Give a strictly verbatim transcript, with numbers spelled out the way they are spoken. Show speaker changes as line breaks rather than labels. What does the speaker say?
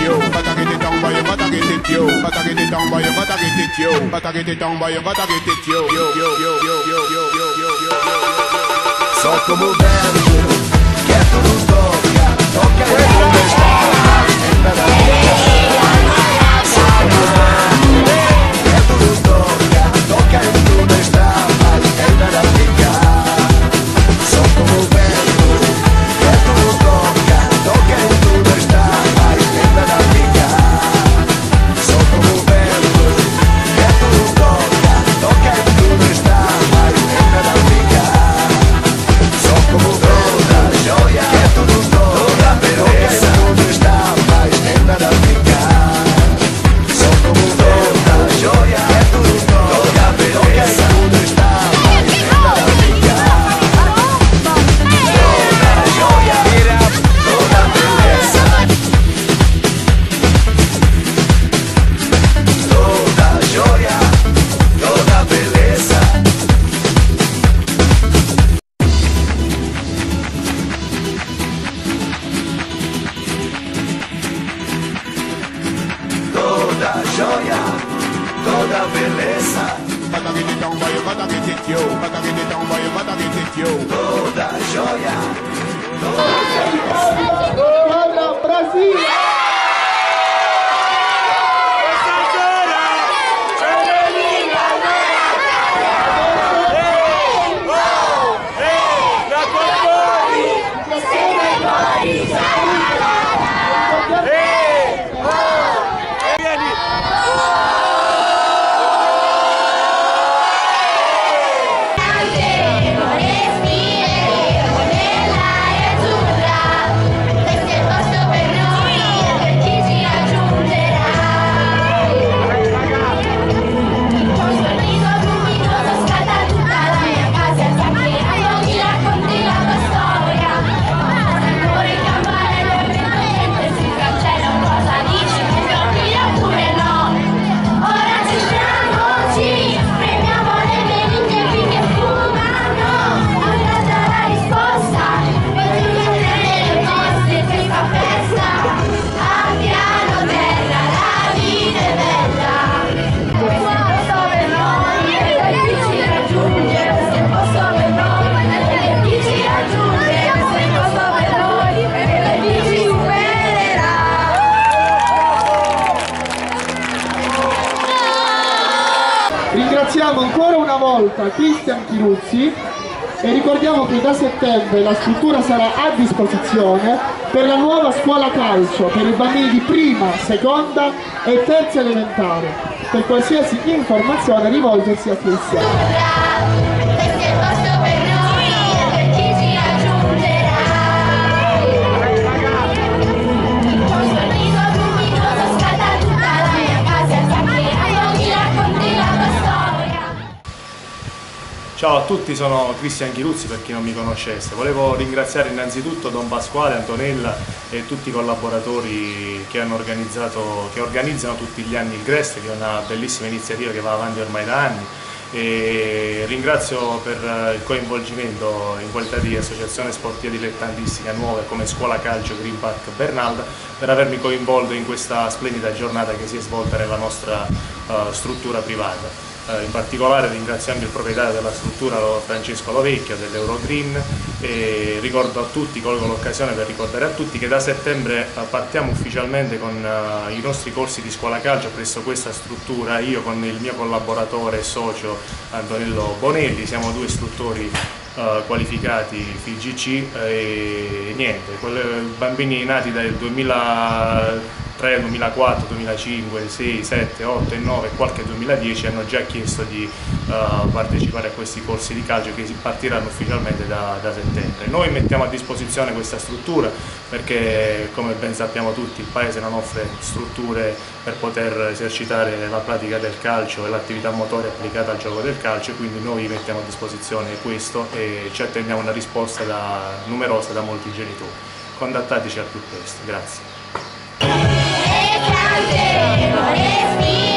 yo. Gotta get it down, boy, you gotta get it yo. Gotta get it down, boy, you gotta get it yo. Gotta get it down, boy, you gotta get it yo. Yo, yo, yo, yo, yo, yo, yo, yo, yo, yo.
So como vento que tudo toca, toca e tudo está mais lenta da vida. So como vento que tudo toca, toca e tudo está mais lenta da vida. So como vento que tudo toca, toca e tudo está mais lenta da vida. So como vento que tudo toca, toca e tudo está mais lenta da vida. Como toda joia, que tudo toda beleza, tudo está mais lenta da vida. Sou como toda joia, que tudo toda beleza, tudo está mais lenta da vida. Toda joia, toda beleza, toda joia, toda beleza. Toda joia, toda beleza.
Gotta get it down, boy, you gotta get it yo. Gotta get it down, boy, you gotta get it yo.
Toda joia, toda beleza.
Guarda Brasile! Ringraziamo ancora una volta Cristian Chiruzzi e ricordiamo che da settembre la struttura sarà a disposizione per la nuova scuola calcio per i bambini di prima, seconda e terza elementare. Per qualsiasi informazione rivolgersi a Cristian.
Ciao a tutti, sono Cristian Chiruzzi per chi non mi conoscesse. Volevo ringraziare innanzitutto Don Pasquale, Antonella e tutti i collaboratori che hanno organizzato, che organizzano tutti gli anni il Grest, che è una bellissima iniziativa che va avanti ormai da anni. E ringrazio per il coinvolgimento in qualità di associazione sportiva dilettantistica nuova come Scuola Calcio Green Park Bernalda per avermi coinvolto in questa splendida giornata che si è svolta nella nostra uh, struttura privata. Uh, in particolare ringraziando il proprietario della struttura Francesco Lovecchio dell'Eurogreen e ricordo a tutti, colgo l'occasione per ricordare a tutti che da settembre uh, partiamo ufficialmente con uh, i nostri corsi di scuola calcio presso questa struttura. Io con il mio collaboratore e socio Antonello Bonelli siamo due istruttori uh, qualificati F I G C e niente, quelli, bambini nati dal duemilatré, duemilaquattro, duemilacinque, sei, sette, otto e nove e qualche duemiladieci hanno già chiesto di uh, partecipare a questi corsi di calcio che si partiranno ufficialmente da, da settembre. Noi mettiamo a disposizione questa struttura perché, come ben sappiamo tutti, il Paese non offre strutture per poter esercitare la pratica del calcio e l'attività motoria applicata al gioco del calcio, quindi noi mettiamo a disposizione questo e ci attendiamo una risposta da, numerosa da molti genitori. Contattateci al più presto, grazie.